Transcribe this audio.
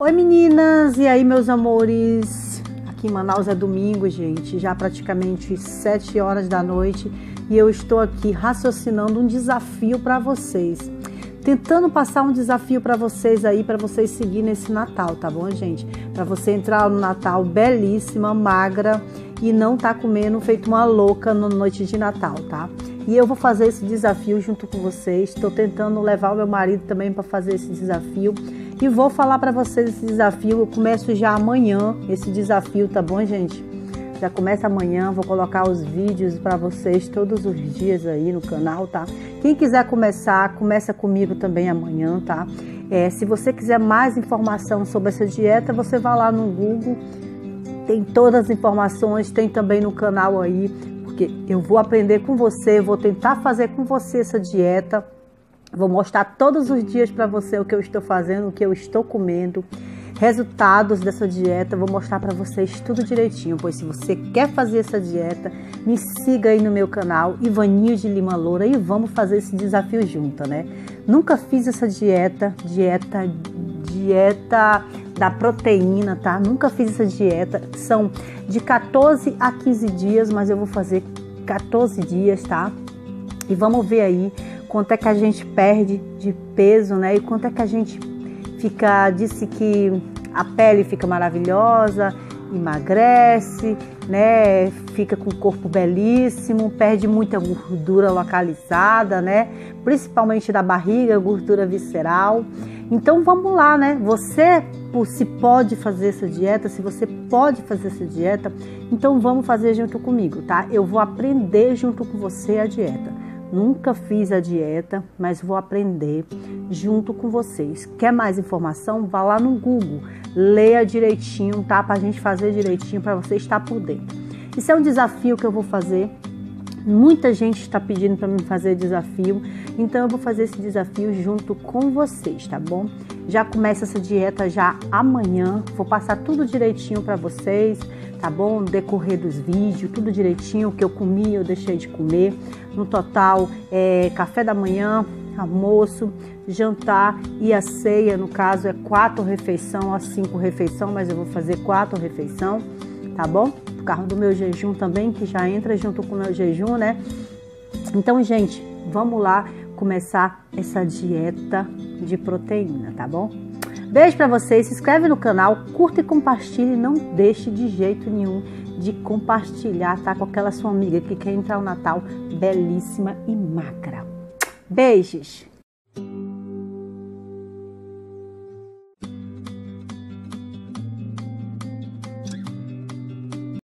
Oi meninas, e aí meus amores? Aqui em Manaus é domingo, gente, já praticamente 7 horas da noite e eu estou aqui raciocinando um desafio para vocês. Tentando passar um desafio para vocês aí, para vocês seguir nesse Natal, tá bom, gente? Para você entrar no Natal belíssima, magra e não tá comendo feito uma louca na noite de Natal, tá? E eu vou fazer esse desafio junto com vocês. Estou tentando levar o meu marido também para fazer esse desafio. E vou falar para vocês esse desafio. Eu começo já amanhã esse desafio, tá bom, gente? Já começa amanhã. Vou colocar os vídeos para vocês todos os dias aí no canal, tá? Quem quiser começar, começa comigo também amanhã, tá? Se você quiser mais informação sobre essa dieta, você vai lá no Google. Tem todas as informações, tem também no canal aí. Porque eu vou aprender com você, vou tentar fazer com você essa dieta. Vou mostrar todos os dias para você o que eu estou fazendo, o que eu estou comendo, resultados dessa dieta. Vou mostrar para vocês tudo direitinho, pois se você quer fazer essa dieta, me siga aí no meu canal, Ivaninho de Lima Loura, e vamos fazer esse desafio junto, né? Nunca fiz essa dieta da proteína, tá? Nunca fiz essa dieta. São de 14 a 15 dias, mas eu vou fazer 14 dias, tá? E vamos ver aí quanto é que a gente perde de peso, né? E quanto é que a gente fica, disse que a pele fica maravilhosa, emagrece, né? Fica com o corpo belíssimo, perde muita gordura localizada, né? Principalmente da barriga, gordura visceral. Então vamos lá, né? Você se pode fazer essa dieta, se você pode fazer essa dieta, então vamos fazer junto comigo, tá? Eu vou aprender junto com você a dieta. Nunca fiz a dieta, mas vou aprender junto com vocês. Quer mais informação? Vá lá no Google, leia direitinho, tá? Pra gente fazer direitinho, para você estar por dentro. Isso é um desafio que eu vou fazer. Muita gente está pedindo para mim fazer desafio, então eu vou fazer esse desafio junto com vocês, tá bom? Já começa essa dieta já amanhã, vou passar tudo direitinho para vocês, tá bom? No decorrer dos vídeos, tudo direitinho, o que eu comi, eu deixei de comer. No total, café da manhã, almoço, jantar e a ceia, no caso é 4 refeições ou 5 refeições, mas eu vou fazer 4 refeições, tá bom? Por causa do meu jejum também, que já entra junto com o meu jejum, né? Então, gente, vamos lá começar essa dieta de proteína, tá bom? Beijo pra vocês, se inscreve no canal, curta e compartilhe, não deixe de jeito nenhum de compartilhar, tá? Com aquela sua amiga que quer entrar no Natal belíssima e magra. Beijos!